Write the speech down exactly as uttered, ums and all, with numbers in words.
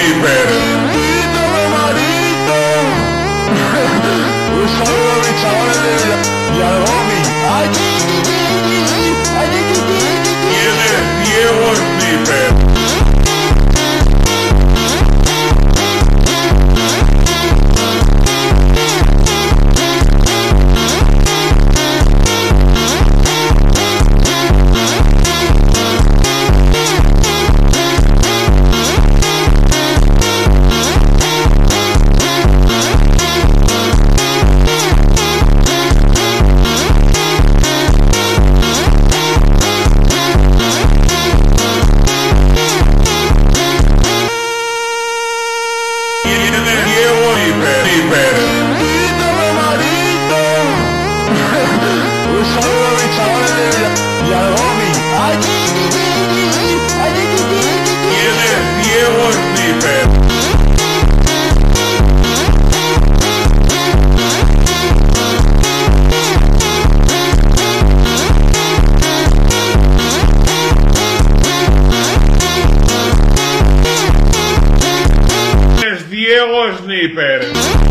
Sniper. Un saludo a mis chavales de y al Gomi. ¿Quién es Diego Sniper? Un saludo a mis chavales de y al Gomi. ¿Quién es Diego Sniper? Es Diego Sniper.